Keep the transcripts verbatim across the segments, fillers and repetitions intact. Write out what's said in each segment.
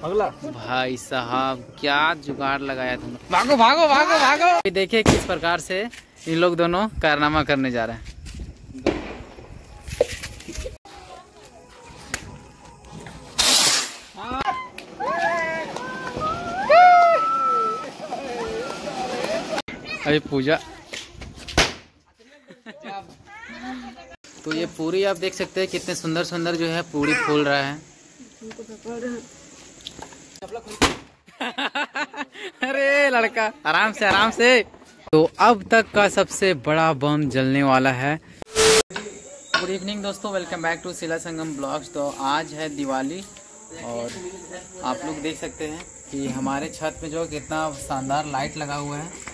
अगला भाई साहब क्या जुगाड़ लगाया तुमने। भागो भागो भागो भागो। देखिए किस प्रकार से इन लोग दोनों कारनामा करने जा रहे हैं। अभी पूजा तो ये पूरी आप देख सकते हैं कितने सुंदर सुंदर जो है पूरी फूल रहा है। अरे लड़का आराम से आराम से। तो अब तक का सबसे बड़ा बम जलने वाला है। गुड इवनिंग दोस्तों, welcome back to Shila Sangam blogs. तो आज है दिवाली और आप लोग देख सकते हैं कि हमारे छत पे जो कितना शानदार लाइट लगा हुआ है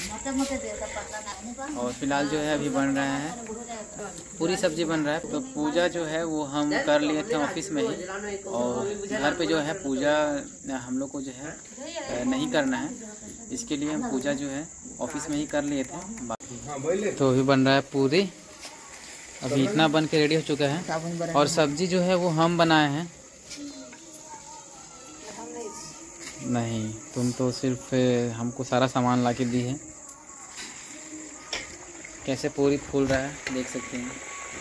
और फिलहाल जो है अभी बन रहा है पूरी सब्जी बन रहा है। तो पूजा जो है वो हम कर लिए थे ऑफिस में ही और घर पे जो है पूजा हम लोग को जो है नहीं करना है, इसके लिए हम पूजा जो है ऑफिस में ही कर लिए थे बाकी। तो अभी बन रहा है पूरी, अभी इतना बन के रेडी हो चुका है और सब्जी जो है वो हम बनाए हैं। नहीं, तुम तो सिर्फ हमको सारा सामान ला के दी है। कैसे पूरी फूल रहा है देख सकते हैं।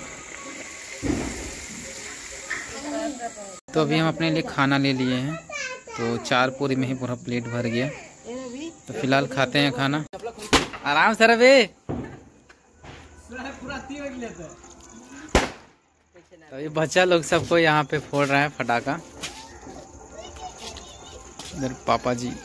तो अभी हम अपने लिए खाना ले लिए हैं, तो चार पूरी में ही पूरा प्लेट भर गया। तो फिलहाल खाते हैं खाना आराम से। रवि तो ये बच्चा लोग सबको यहाँ पे फोड़ रहा है फटाका। इधर पापा जी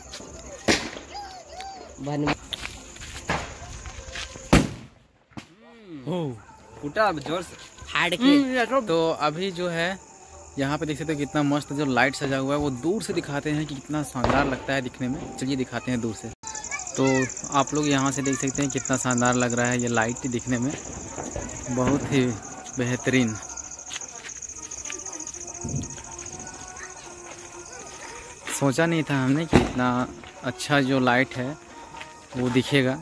फूटा जोर से। तो अभी जो है यहाँ पे देख सकते हो कितना मस्त जो लाइट सजा हुआ है, वो दूर से दिखाते हैं कि कितना शानदार लगता है दिखने में। चलिए दिखाते हैं दूर से। तो आप लोग यहाँ से देख सकते हैं कितना शानदार लग रहा है ये लाइट दिखने में, बहुत ही बेहतरीन। सोचा नहीं था हमने कि इतना अच्छा जो लाइट है वो दिखेगा।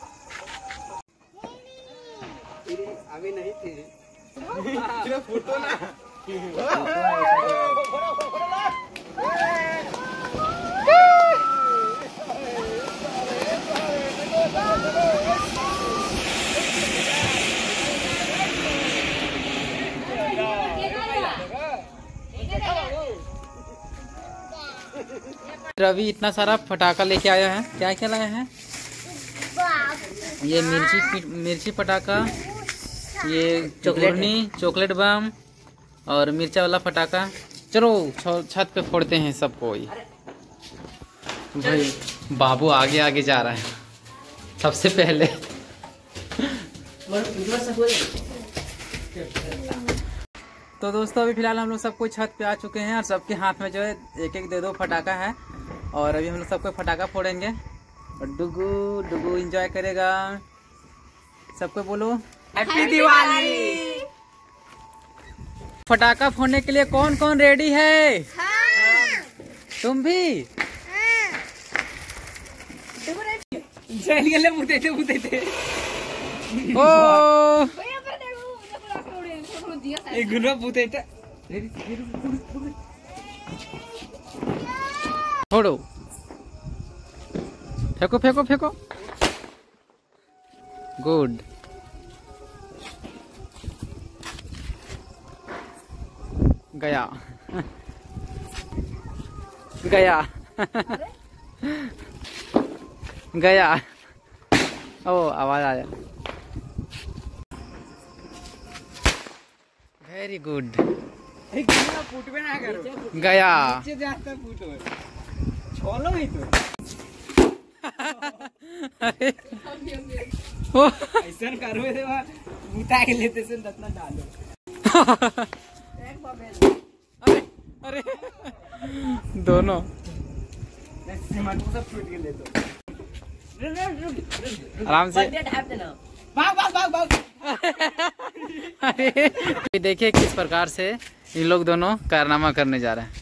अभी नहीं थी फोटो ना। रवि इतना सारा फटाका लेके आया है। क्या क्या लाया है? ये मिर्ची मिर्ची पटाखा, ये चॉकलेट चॉकलेट बम और मिर्चा वाला फटाका। चलो छत पे फोड़ते हैं सबको। भाई बाबू आगे आगे जा रहा है सबसे पहले। तो दोस्तों अभी फिलहाल हम लोग सबको छत पे आ चुके हैं और सबके हाथ में जो है एक एक दे दो फटाका है और अभी हम लोग सबको फटाका फोड़ेंगे और डुगू डुगू एंजॉय करेगा। सबको बोलो हैप्पी दिवाली। फटाका फोड़ने के लिए कौन कौन रेडी है? हाँ। तुम भी? ओ छोड़ो, फेंको फेंको फेंको। गुड। गया गया गया। ओ आवाज आया। Very good. गया छोलो ही तो। अरे ऐसा करो बूता के लेते से दतना डालो। अरे अरे दोनों सब छूट के ले दो। आराम से। भाग भाग भाग भाग। अरे देखिए किस प्रकार से इन लोग दोनों कारनामा करने जा रहे हैं।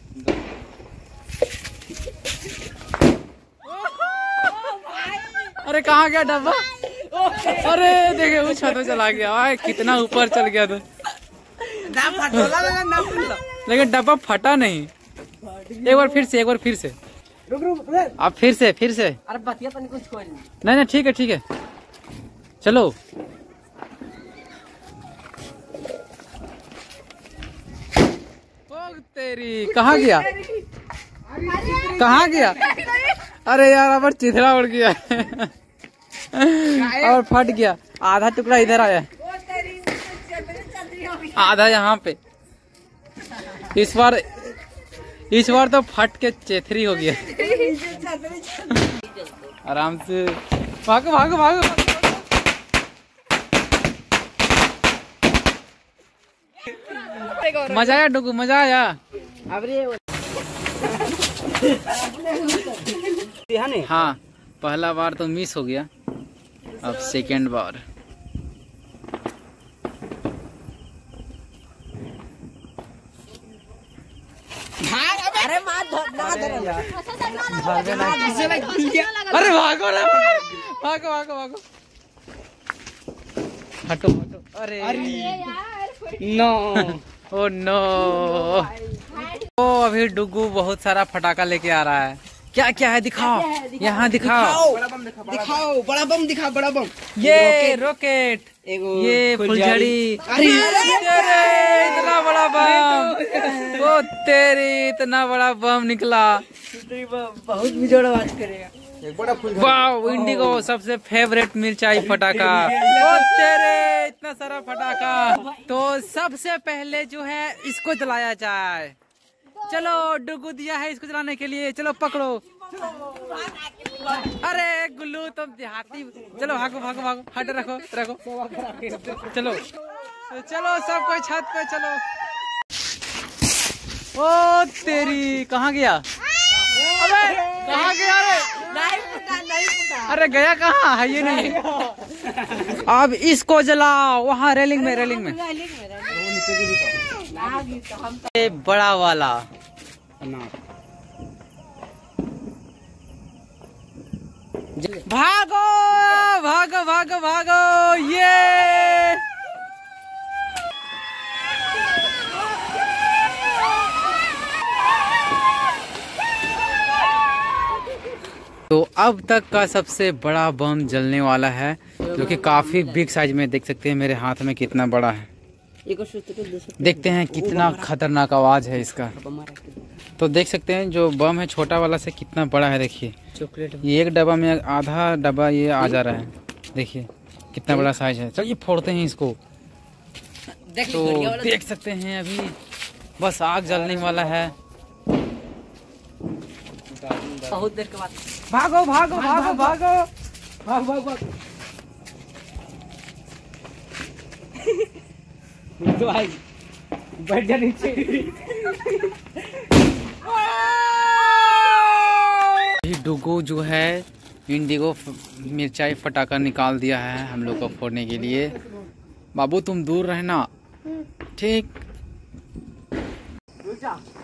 अरे कहाँ गया डब्बा? अरे देखे वो छत पे चला गया। भाई कितना ऊपर चल गया था, लेकिन डब्बा फटा नहीं। एक बार फिर से, एक बार फिर से। रुक रुक रुक। आप फिर से, फिर से। अरे बतिया तो नहीं कुछ खोल। नहीं नहीं ठीक है, ठीक है, चलो। ओ तेरी, कहाँ गया, कहाँ गया? अरे यार अब चिथड़ा उड़ गया और फट गया। आधा टुकड़ा इधर आया, आधा यहाँ पे। इस बार इस बार तो फट के चेथरी हो गया। आराम से भागो भागो भागो। मजा आया डुगू, मजा आया। हाँ, पहला बार तो मिस हो गया, अब सेकेंड बार। अरे मार अरे भागो रे, भागो भागो भागो, हटो हटो। अरे नो, ओ नो। ओ अभी डुगू बहुत सारा फटाका लेके आ रहा है। क्या क्या है दिखाओ, यहाँ दिखाओ, दिखाओ बड़ा बम, दिखा बड़ा बम। ये रॉकेट, ये फुलझड़ी। अरे इतना बड़ा बम, ओ तेरी, इतना बड़ा बम निकला। बहुत बिजोड़ आवाज करेगा। वाह, इंडिगो सबसे फेवरेट मिर्चाई फटाका। ओ तेरे, इतना सारा फटाका। तो सबसे पहले जो है इसको जलाया जाए। चलो, डुगू दिया है इसको जलाने के लिए, चलो पकड़ो। अरे गुल्लू तुम देहाती, चलो भागो भागो भागो, हट रखो रखो। चलो चलो सब कोई छत पे चलो। ओ तेरी, कहाँ गया? अबे कहाँ गया रे? नहीं पता, नहीं पता। अरे गया कहाँ है, ये नहीं। अब इसको जलाओ वहाँ रेलिंग में, रेलिंग में। ये बड़ा वाला भागो भागो भागो भागो, ये तो अब तक का सबसे बड़ा बम जलने वाला है, जो कि काफी बिग साइज में। देख सकते हैं मेरे हाथ में कितना बड़ा है। देखते हैं कितना खतरनाक आवाज है इसका। तो देख सकते हैं जो बम है छोटा वाला से कितना बड़ा है। देखिए ये एक डब्बा में आधा डब्बा ये आ जा रहा है। देखिए कितना बड़ा साइज है। चलिए फोड़ते हैं इसको। तो देख सकते हैं अभी बस आग जलने वाला है। बहुत देर के बाद भागो भागो भागो भागो भाग भाग भाग। भाई बैठ जा नीचे। डुगू जो है इंडिगो मिर्चाई फटाका निकाल दिया है हम लोग को फोड़ने के लिए। बाबू तुम दूर रहना, ठीक।